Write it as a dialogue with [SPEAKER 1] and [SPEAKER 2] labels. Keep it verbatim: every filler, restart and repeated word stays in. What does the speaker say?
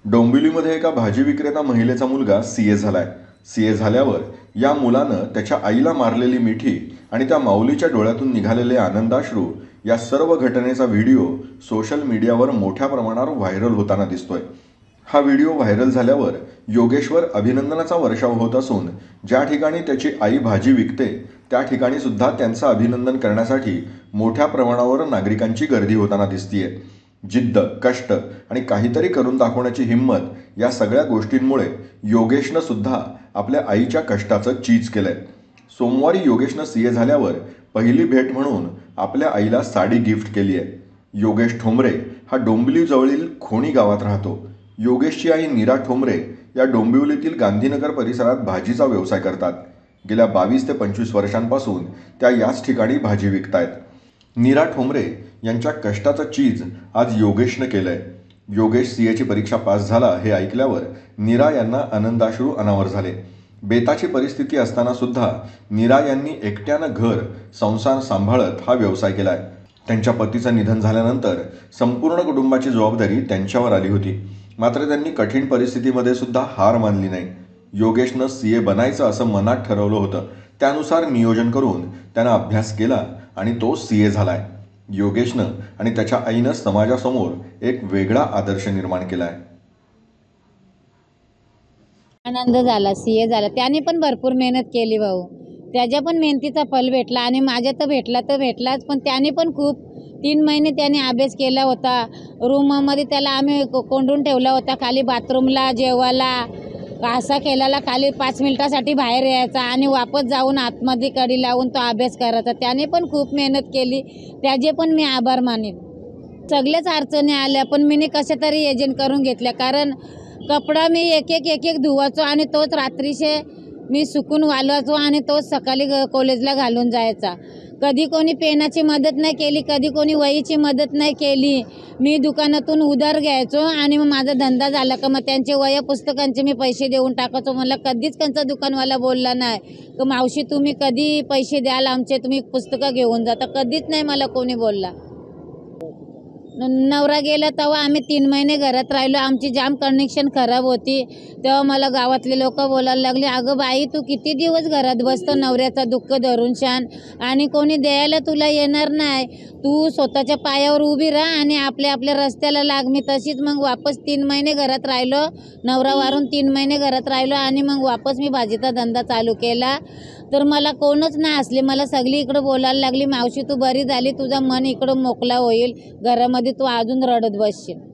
[SPEAKER 1] डोंबिवलीमध्ये एका भाजी विक्रेता महिलेचा मुलगा सी ए झालाय. सी ए झाल्यावर या मुलानं त्याच्या आईला मारलेली मिठी आणि त्या माऊलीच्या डोळ्यातून निघालेले आनंदाश्रू या सर्व घटनेचा व्हिडिओ सोशल मीडियावर मोठ्या प्रमाणावर व्हायरल होताना दिसतोय. हा व्हिडिओ व्हायरल झाल्यावर योगेशवर अभिनंदनाचा वर्षाव होत असून ज्या ठिकाणी त्याची आई भाजी विकते त्या ठिकाणी सुद्धा त्यांचं अभिनंदन करण्यासाठी मोठ्या प्रमाणावर नागरिकांची गर्दी होताना दिसतीये. जिद्द, कष्ट आणि काहीतरी करून दाखवण्याची हिंमत या सगळ्या गोष्टींमुळे योगेशनं सुद्धा आपल्या आईच्या कष्टाचं चीज केलंय. सोमवारी योगेशनं सी ए झाल्यावर पहिली भेट म्हणून आपल्या आईला साडी गिफ्ट केली आहे. योगेश ठोंबरे हा डोंबिवलीजवळील खोणी गावात राहतो. योगेशची आई नीरा ठोंबरे या डोंबिवलीतील गांधीनगर परिसरात भाजीचा व्यवसाय करतात. गेल्या बावीस ते पंचवीस वर्षांपासून त्या याच ठिकाणी भाजी विकतायत. नीरा ठोंबरे यांच्या कष्टाचं चीज आज योगेशनं केलंय. योगेश सी एची परीक्षा पास झाला हे ऐकल्यावर नीरा यांना आनंदाश्रू अनावर झाले. बेताची परिस्थिती असताना सुद्धा नीरा यांनी एकट्यानं घर संसार सांभाळत हा व्यवसाय केलाय. त्यांच्या पतीचं निधन झाल्यानंतर संपूर्ण कुटुंबाची जबाबदारी त्यांच्यावर आली होती. मात्र त्यांनी कठीण परिस्थितीमध्ये सुद्धा हार मानली नाही. योगेशनं सी ए बनायचं असं मनात ठरवलं होतं. त्यानुसार नियोजन करून त्यानं अभ्यास केला आणि तो सी ए झालाय. योगेशनं आणि त्याच्या आईनं समाजासमोर एक वेगळा आदर्श निर्माण केलाय.
[SPEAKER 2] आनंद झाला, सी ए झाला. त्याने पण भरपूर मेहनत केली भाऊ. त्याच्या पण मेहनतीचा फल भेटला आणि माझ्या तर भेटला तर भेटलाच. पण त्याने पण खूप तीन महिने त्याने अभ्यास केला होता. रूममध्ये त्याला आम्ही कोंडून ठेवला होता. खाली बाथरूमला, जेवायला, असा केलेला. खाली पाच मिनिटासाठी बाहेर यायचा आणि वापस जाऊन आतमध्ये कडी लावून तो अभ्यास करायचा. त्याने पण खूप मेहनत केली. त्याचे पण मी आभार मानेन. सगळ्याच अडचणी आल्या पण मी कशा तरी एजंट करून घेतल्या. कारण कपडा मी एक एक एक एक धुवायचो आणि तोच रात्रीचे मी सुकून वालवायचो आणि तोच सकाळी कॉलेजला घालून जायचा. कधी कोणी पेनाची मदत नाही केली, कधी कोणी वहीची मदत नाही केली. मी दुकानातून उधार घ्यायचो आणि मग माझा धंदा झाला का मग त्यांचे वह्या पुस्तकांचे मी पैसे देऊन टाकायचो. मला कधीच त्यांचा दुकानवाला बोलला नाही की मावशी तुम्ही कधी पैसे द्याल आमचे, तुम्ही पुस्तकं घेऊन जाता. कधीच नाही मला कोणी बोलला. नवरा गेला तेव्हा आम्ही तीन महिने घरात राहिलो. आमची जाम कनेक्शन खराब होती. तेव्हा मला गावातले लोक बोलायला लागले, अगं बाई तू किती दिवस घरात बसतो नवऱ्याचा दुःख धरून शान आणि कोणी द्यायला तुला येणार नाही. तू स्वतःच्या पायावर उभी राहा आणि आपल्या आपल्या रस्त्याला लाग. मी तशीच मग वापस तीन महिने घरात राहिलो. नवरा वारून तीन महिने घरात राहिलो आणि मग वापस मी भाजीचा धंदा चालू केला. तर मला कोणच नाही असले. मला सगळी इकडं बोलायला लागली, मावशी तू बरी झाली, तुझा मन इकडं मोकळा होईल, घरामध्ये तू अजून रडत बसशील.